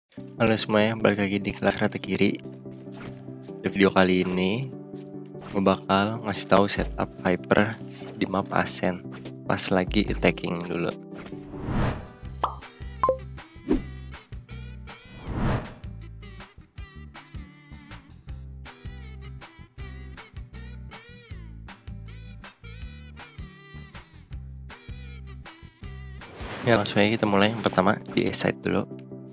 Halo semuanya, balik lagi di kelas rata kiri. Di video kali ini, gue bakal ngasih tahu setup Viper di map Ascent pas lagi attacking dulu. Ya langsung aja kita mulai. Yang pertama di A-side dulu.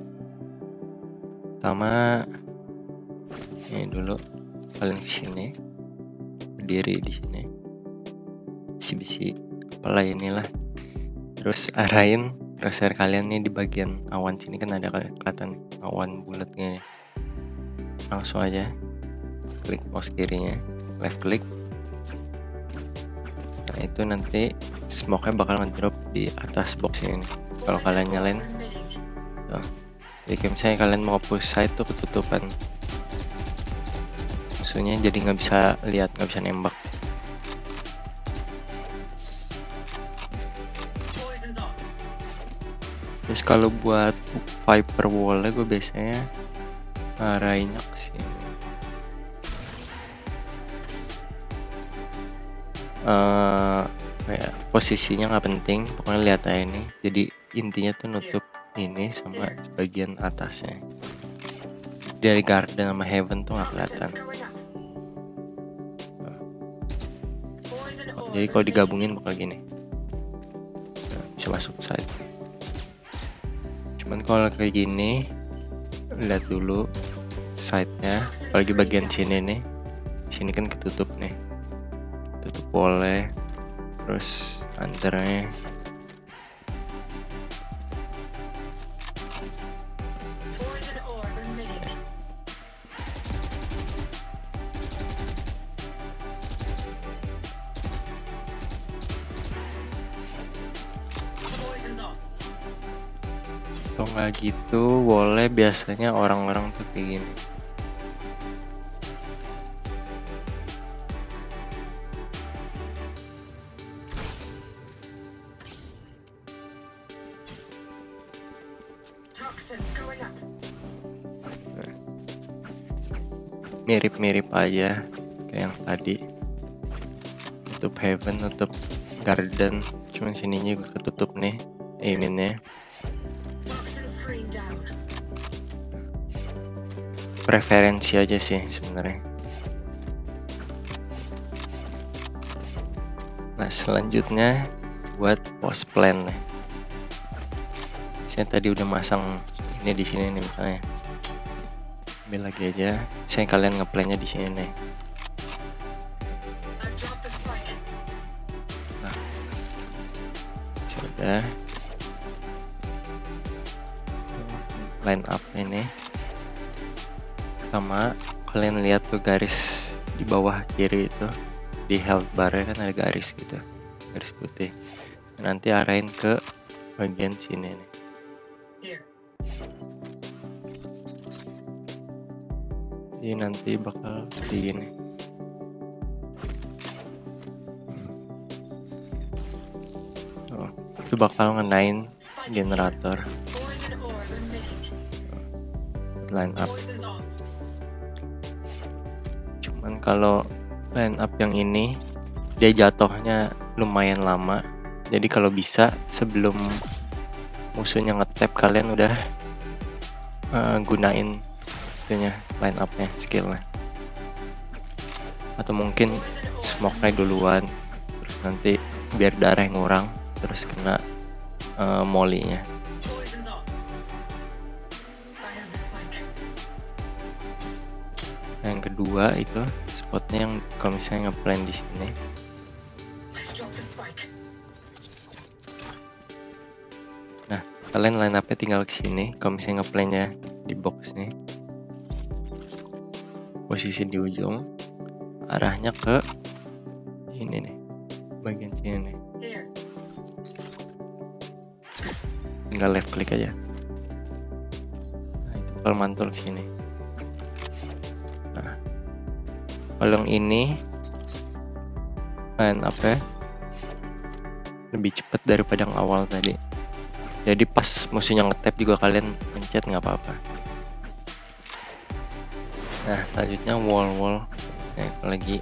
Pertama ini dulu, paling sini, berdiri di sini, bisi-bisi kepala inilah. Terus arahin cursor kalian nih di bagian awan sini, kan ada kelihatan awan bulatnya. Langsung aja klik mouse kirinya, left click. Nah itu nanti smoke-nya bakal ngedrop di atas box ini kalau kalian nyalain tuh. Jadi misalnya kalian mau push side tuh ketutupan musuhnya, jadi nggak bisa lihat, nggak bisa nembak. Terus kalau buat Viper wall-nya gue biasanya arahinnya ke sini. Kayak posisinya nggak penting, pokoknya lihat aja ini. Jadi intinya tuh nutup ini sama bagian atasnya. Dari garden sama heaven tuh nggak kelihatan. Jadi kalau digabungin bakal gini, nah, bisa masuk side. Cuman kalau kayak gini, lihat dulu side-nya, apalagi bagian sini nih. Sini kan ketutup nih, tutup boleh. Terus antaranya kalau nggak gitu boleh, biasanya orang-orang tuh kayak gini. Mirip-mirip aja kayak yang tadi, tutup heaven, tutup garden, cuman sininya juga ketutup nih aiminnya. Preferensi aja sih sebenarnya. Nah selanjutnya buat post plan nih. Saya tadi udah masang ini di sini nih misalnya. Ambil lagi aja. Saya kalian ngeplannya di sini nih. Nah, sudah line up ini. Sama kalian lihat tuh garis di bawah kiri itu, di health bar kan ada garis gitu, garis putih. Nanti arahin ke bagian sini nih. Jadi nanti bakal begini. Oh, itu bakal ngenain generator. Line up. Cuman kalau line up yang ini dia jatuhnya lumayan lama. Jadi kalau bisa sebelum musuhnya ngetap kalian udah gunain itunya, line up-nya, skillnya. Atau mungkin smoke-nya duluan, terus nanti biar darah ngurang, terus kena molly-nya. Yang kedua itu spotnya yang kalau misalnya ngeplan di sini. Nah kalian line up-nya tinggal ke sini. Kalau misalnya ngeplannya di box nih, posisi di ujung, arahnya ke ini nih, bagian sini nih. Tinggal left click aja. Nah itu bakal mantul ke sini. Nah kalau yang ini line up-nya lebih cepat daripada yang awal tadi. Jadi pas musuhnya ngetap juga kalian pencet nggak apa-apa. Nah selanjutnya wall. Nah, lagi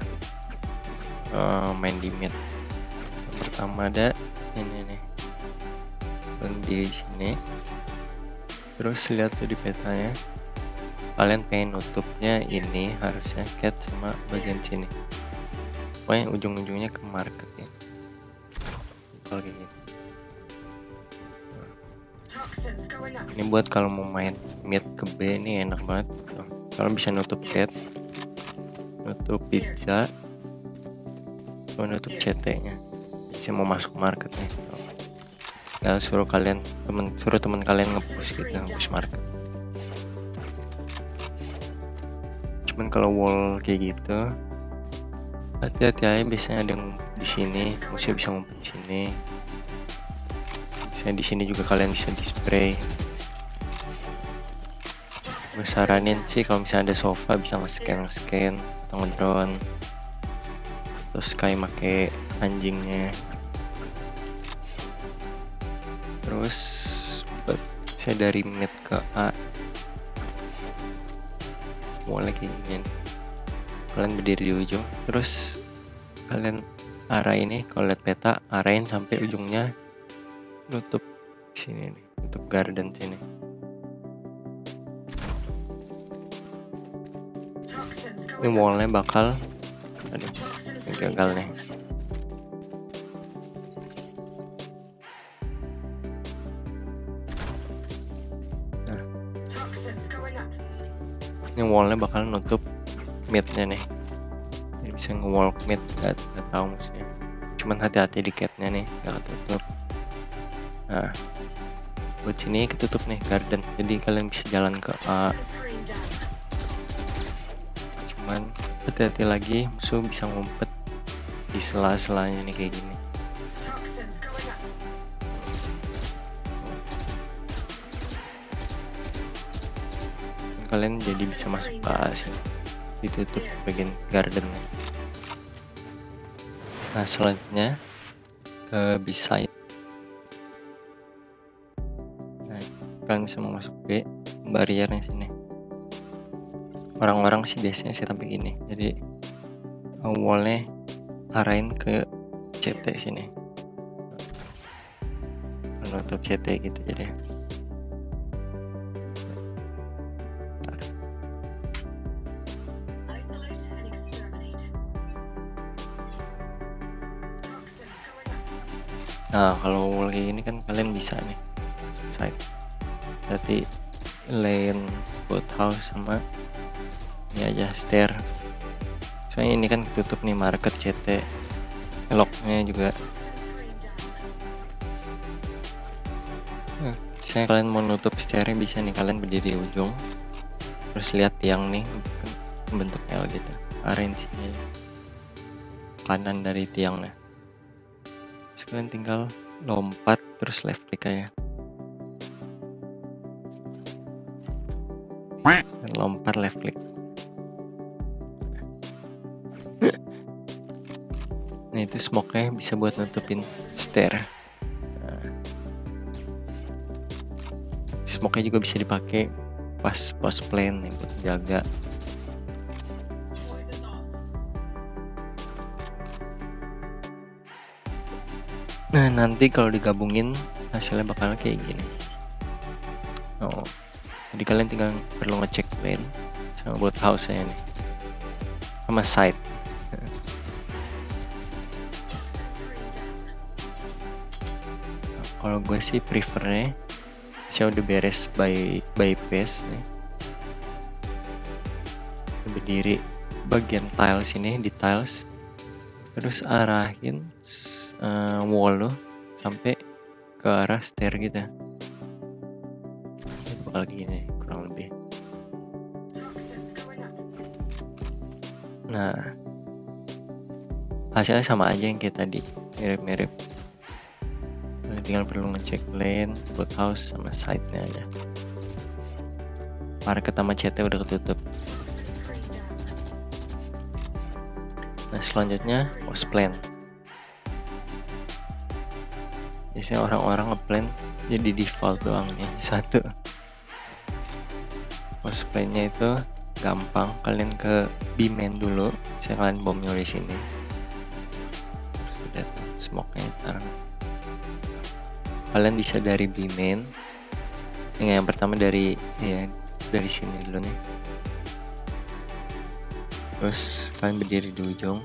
main di mid. Yang pertama ada ini nih, di sini. Terus lihat tuh di petanya, kalian pengen nutupnya ini harusnya cat sama bagian sini, pokoknya ujung-ujungnya ke market ya, kayak gitu. Ini buat kalau mau main mid ke B ini enak banget. Kalian bisa nutup cat, nutup pizza, nutup CT nya, bisa mau masuk market nih. Nah, suruh teman kalian nge-push gitu, nge-push market. Cuman kalau wall kayak gitu, hati-hati aja, biasanya ada yang di sini, musuh bisa ngumpet di sini. Biasanya di sini juga kalian bisa di-spray. Gue saranin sih kalau misalnya ada sofa bisa nge-scan atau ngedrone. Terus kayak make anjingnya. Terus saya dari mid ke A, mulai kayak gini nih. Kalian berdiri di ujung, terus kalian arah ini, kalau lihat peta arahin sampai ujungnya nutup sini nih, nutup garden sini. Ini wallnya bakal, aduh, gagal nih. Ini wallnya bakal nutup midnya nih, jadi bisa nge-wall mid, gak tahu musuhnya. Cuman hati-hati di catnya nih, gak ketutup. Nah buat sini ketutup nih garden, jadi kalian bisa jalan ke A. Cuman hati-hati lagi, musuh bisa ngumpet di sela-selanya nih kayak gini. Kalian jadi bisa masuk ke A sini, ditutup bagian gardennya. Nah selanjutnya ke B side. Nah, kalian bisa mau masuk B, barriernya sini. Orang-orang sih biasanya saya tampil gini, jadi wallnya arahin ke CT sini, menutup CT gitu jadi. Nah kalau wall kayak gini kan kalian bisa nih side, berarti lane boathouse sama ini aja stair. Soalnya ini kan ketutup nih market CT, locknya juga. Misalnya kalian mau nutup stairnya bisa nih, kalian berdiri di ujung, terus lihat tiang nih bentuk L gitu, arahin sini kanan dari tiangnya. Terus kalian tinggal lompat terus left click aja, dan lompat left click. Nah itu smoke-nya bisa buat nutupin stair. Nah, smoke-nya juga bisa dipakai pas post plan nih buat jaga. Nah nanti kalau digabungin hasilnya bakal kayak gini. Oh, jadi kalian tinggal perlu ngecek lane sama buat house-nya nih, sama side. Kalau gue sih prefernya saya udah beres by pace nih, berdiri bagian tiles ini, di tiles, terus arahin wall lo sampai ke arah stair gitu. Ini bakal gini kurang lebih. Nah hasilnya sama aja yang kayak tadi, mirip-mirip. Tinggal perlu ngecek lane, buat house sama side-nya aja. Market sama CT udah ketutup. Nah selanjutnya post plan. Biasanya orang-orang ngeplan jadi default doang nih satu. Post plan-nya itu gampang, kalian ke B-main dulu. Saya kalian bomnya di sini. Terus udah tuh smoke-nya ntar. Kalian bisa dari B-main. Yang pertama dari sini dulu nih. Terus kalian berdiri di ujung.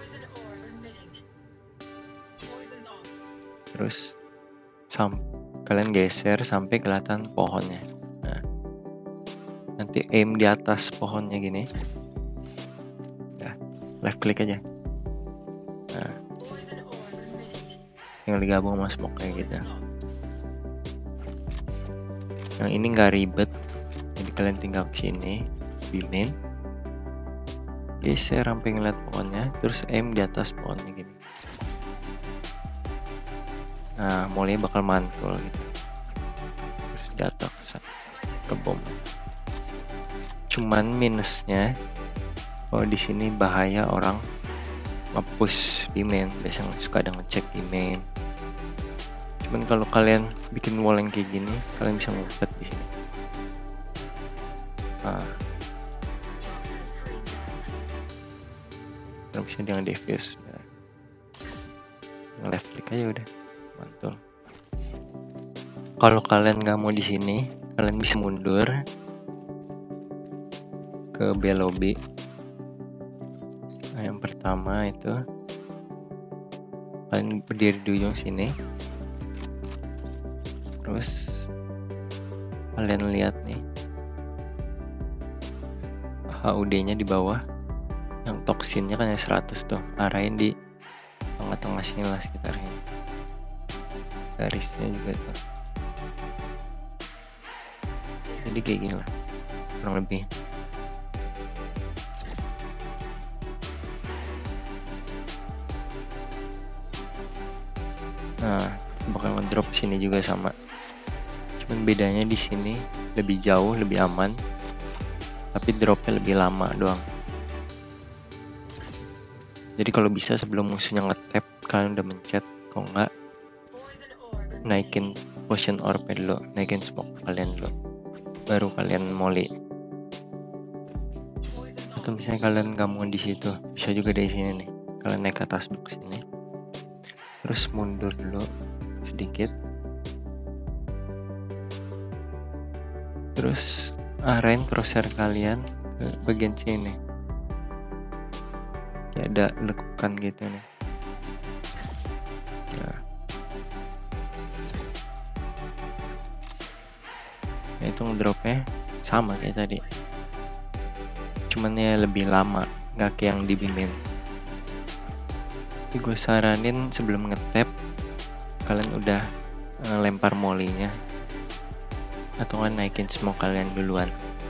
Terus kalian geser sampai kelihatan pohonnya. Nah, nanti aim di atas pohonnya gini. Nah, left click aja. Nah, tinggal digabung sama smoke kayak gitu. Yang ini nggak ribet, jadi kalian tinggal ke sini, B-main, geser sampai ngeliat pohonnya, terus aim di atas pohonnya gini. Nah, molly bakal mantul gitu, terus jatuh ke bom. Cuman minusnya, kalau di sini bahaya orang nge-push B-main, biasanya suka ada ngecek B-main. Cuman kalau kalian bikin wall yang kayak gini, kalian bisa ngumpet di sini. Nah, kalian bisa dengan defuse. Nah, left click aja udah mantul. Kalau kalian nggak mau di sini, kalian bisa mundur ke B lobby. Nah, yang pertama itu kalian berdiri di ujung sini. Terus kalian lihat nih HUD-nya di bawah, yang toksinnya kan 100 tuh, arahin di tengah-tengah sini lah sekitarnya, garisnya juga tuh. Jadi kayak gini lah kurang lebih. Nah, bakal ngedrop sini juga sama. Cuman bedanya di sini lebih jauh, lebih aman, tapi dropnya lebih lama doang. Jadi kalau bisa sebelum musuhnya nge-tap, kalian udah mencet. Kalau enggak, naikin potion orb dulu, naikin smoke kalian dulu, baru kalian molly. Atau misalnya kalian nggak mau di situ, bisa juga dari sini nih. Kalian naik ke atas box ini, terus mundur dulu sedikit. Terus arahin crosshair kalian ke bagian sini. Kayak ada lekukan gitu nih. Nah, itu ngedropnya sama kayak tadi. Cuman ya lebih lama, nggak kayak yang di B-main. Jadi gue saranin sebelum ngetap, kalian udah lempar molly-nya. Atau kan naikin smoke kalian duluan.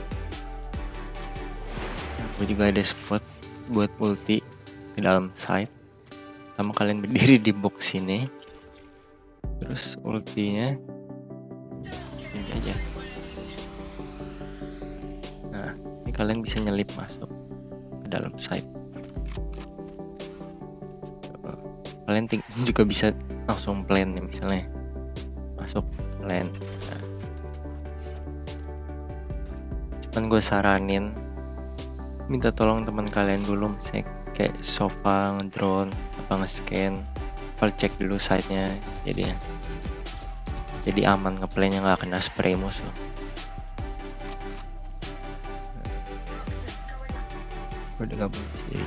Gue juga ada spot buat ulti di dalam side. Sama kalian berdiri di box ini, terus ultinya ini aja. Nah, ini kalian bisa nyelip masuk ke dalam side. Kalian juga bisa langsung plan nih, misalnya masuk plan. Nah, cuman gue saranin minta tolong teman kalian dulu, misalnya kayak sofa ngedrone apa nge-scan, kalau cek dulu site-nya, jadi aman ngeplaynya, nggak kena spray musuh. Udah gabung sih.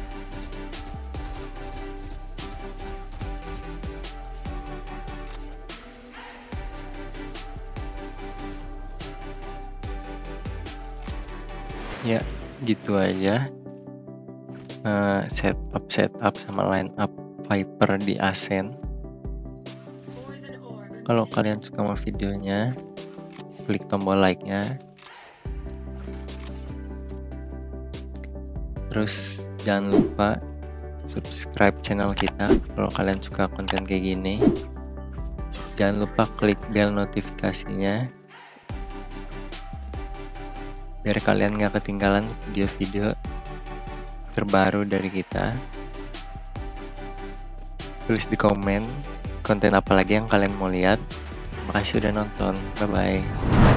Ya gitu aja setup sama line up Viper di Ascent. Kalau kalian suka sama videonya, klik tombol like-nya. Terus jangan lupa subscribe channel kita kalau kalian suka konten kayak gini. Jangan lupa klik bel notifikasinya biar kalian gak ketinggalan video-video terbaru dari kita. Tulis di komen konten apa lagi yang kalian mau lihat. Makasih udah nonton, bye bye.